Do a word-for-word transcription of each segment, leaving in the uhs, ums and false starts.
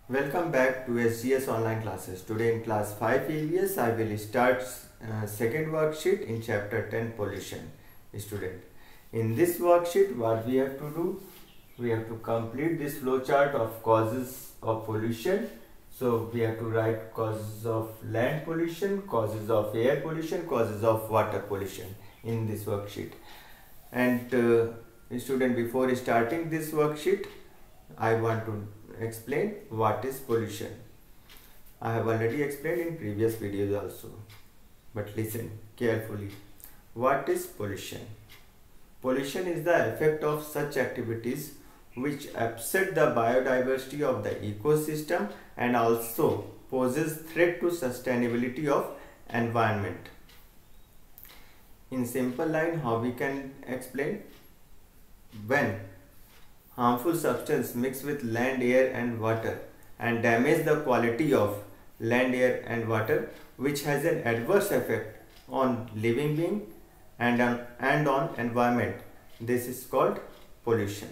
Welcome back to S G S online classes. Today in class five E V S I will start uh, second worksheet in chapter ten pollution. Student, in this worksheet what we have to do, we have to complete this flowchart of causes of pollution. So we have to write causes of land pollution, causes of air pollution, causes of water pollution in this worksheet. And uh, student, before starting this worksheet, I want to explain what is pollution. I have already explained in previous videos also, but listen carefully. What is pollution? Pollution is the effect of such activities which upset the biodiversity of the ecosystem and also poses threat to sustainability of environment. In simple line, how we can explain? When harmful substance mix with land, air and water and damage the quality of land, air and water, which has an adverse effect on living being and on, and on environment. This is called pollution.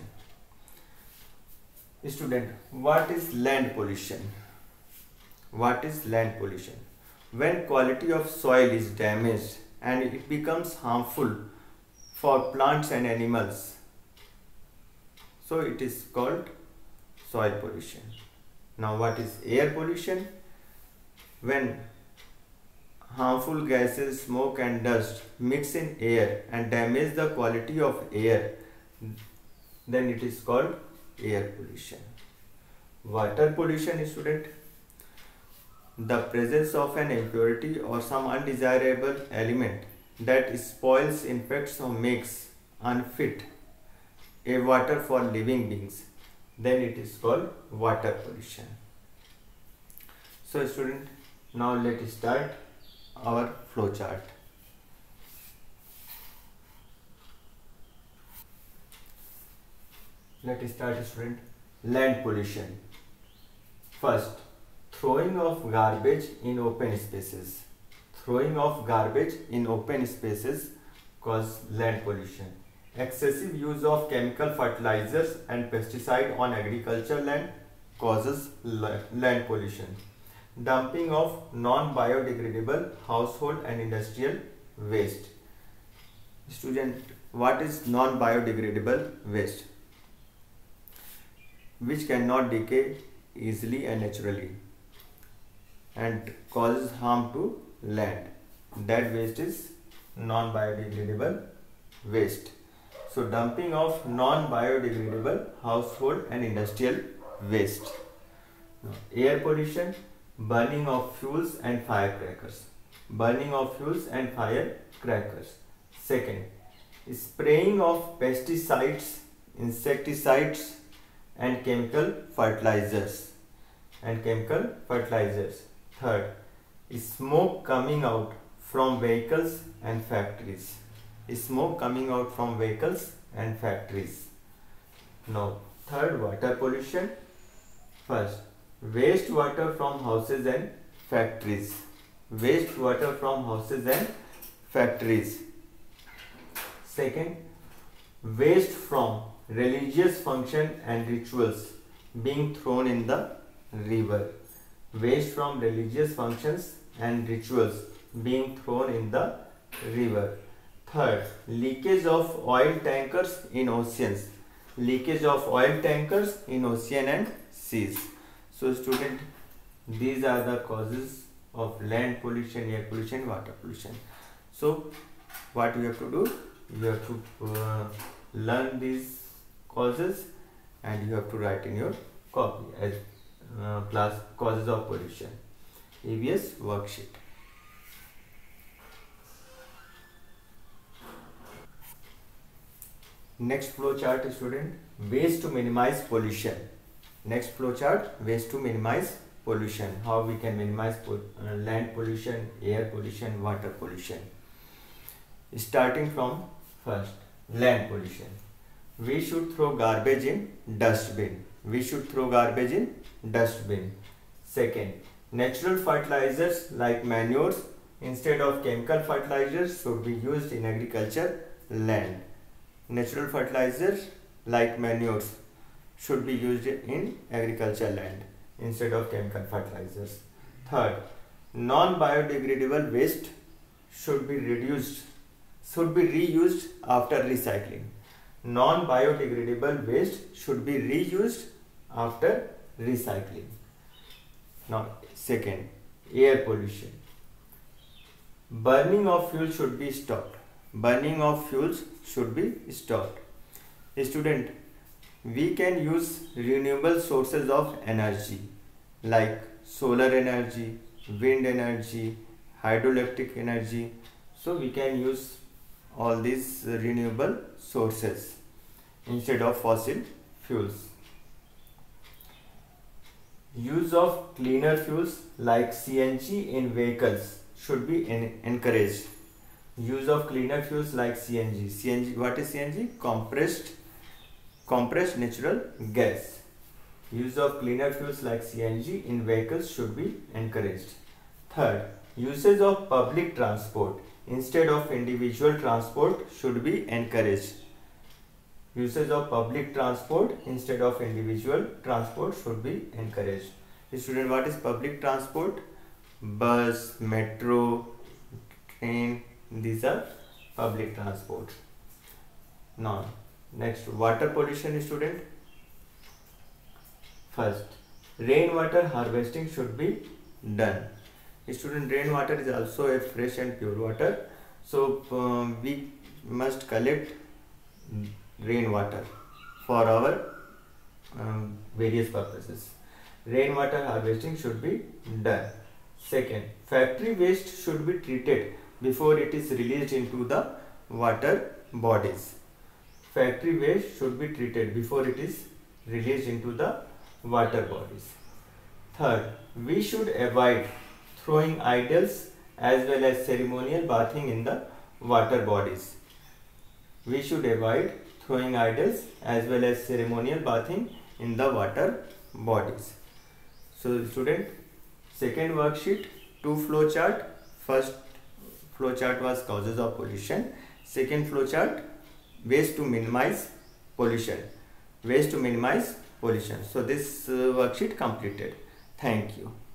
Student, what is land pollution? What is land pollution? When quality of soil is damaged and it becomes harmful for plants and animals, so it is called soil pollution. Now what is air pollution? When harmful gases, smoke and dust mix in air and damage the quality of air, then it is called air pollution. Water pollution, student, the presence of an impurity or some undesirable element that spoils, infects or makes unfit a water for living beings, then it is called water pollution. So student, now let us start our flow chart. Let us start, student. Land pollution. First, throwing of garbage in open spaces. Throwing of garbage in open spaces cause land pollution. Excessive use of chemical fertilizers and pesticide on agricultural land causes land pollution. Dumping of non-biodegradable household and industrial waste. Student, what is non-biodegradable waste? Which cannot decay easily and naturally and causes harm to land. That waste is non-biodegradable waste. So dumping of non-biodegradable household and industrial waste. Now, air pollution, burning of fuels and firecrackers. Burning of fuels and firecrackers. Second, spraying of pesticides, insecticides and chemical fertilizers. And chemical fertilizers. Third, smoke coming out from vehicles and factories. Smoke coming out from vehicles and factories. Now, third, water pollution. First, wastewater from houses and factories. Wastewater from houses and factories. Second, waste from religious function and rituals being thrown in the river. Waste from religious functions and rituals being thrown in the river. Third, leakage of oil tankers in oceans. Leakage of oil tankers in ocean and seas. So student, these are the causes of land pollution, air pollution, water pollution. So what you have to do? You have to uh, learn these causes and you have to write in your copy as uh, class causes of pollution. E V S worksheet. Next flow chart, student, ways to minimize pollution. Next flow chart, ways to minimize pollution. How we can minimize po uh, land pollution, air pollution, water pollution. Starting from first, land pollution. We should throw garbage in dustbin. We should throw garbage in dustbin. Second, natural fertilizers like manures instead of chemical fertilizers should be used in agriculture land. Natural fertilizers like manures should be used in agriculture land. instead of chemical fertilizers. Third, non-biodegradable waste should be reduced, should be reused after recycling. Non-biodegradable waste should be reused after recycling. Now, second, air pollution. Burning of fuel should be stopped. Burning of fuels should be stopped. Student, we can use renewable sources of energy like solar energy, wind energy, hydroelectric energy. So we can use all these renewable sources instead of fossil fuels. Use of cleaner fuels like C N G in vehicles should be encouraged. Use of cleaner fuels like C N G. C N G, what is C N G? Compressed compressed natural gas. Use of cleaner fuels like C N G in vehicles should be encouraged. Third, usage of public transport instead of individual transport should be encouraged. Usage of public transport instead of individual transport should be encouraged. Student, what is public transport? Bus, metro, train, these are public transport. Now, next, water pollution, student. First, rainwater harvesting should be done. Student, rainwater is also a fresh and pure water. So, um, we must collect rainwater for our um, various purposes. Rainwater harvesting should be done. Second, factory waste should be treated before it is released into the water bodies. Factory waste should be treated before it is released into the water bodies. Third, we should avoid throwing idols as well as ceremonial bathing in the water bodies. We should avoid throwing idols as well as ceremonial bathing in the water bodies. So student, second worksheet, two flow chart. First flow chart was causes of pollution. Second flow chart, ways to minimize pollution. Ways to minimize pollution. So this uh, worksheet completed. Thank you.